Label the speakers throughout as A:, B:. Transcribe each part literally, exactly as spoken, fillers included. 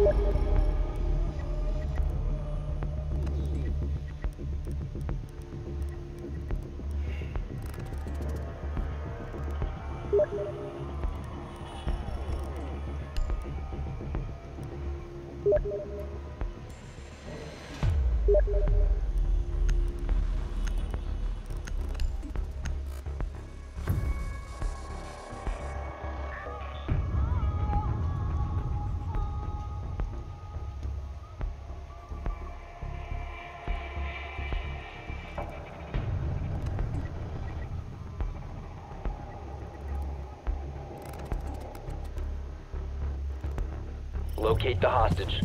A: Locate the hostage.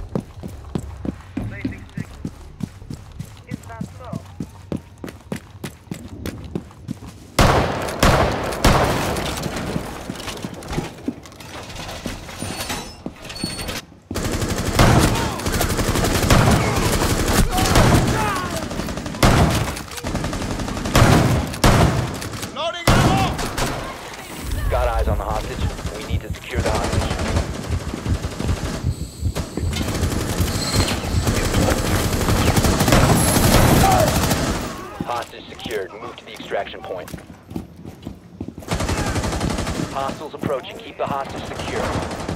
B: Is that so?
C: Loading ammo!
A: Got eyes on the hostage. We need to secure the hostage. Hostage secured. Move to the extraction point. Hostiles approaching. Keep the hostage secure.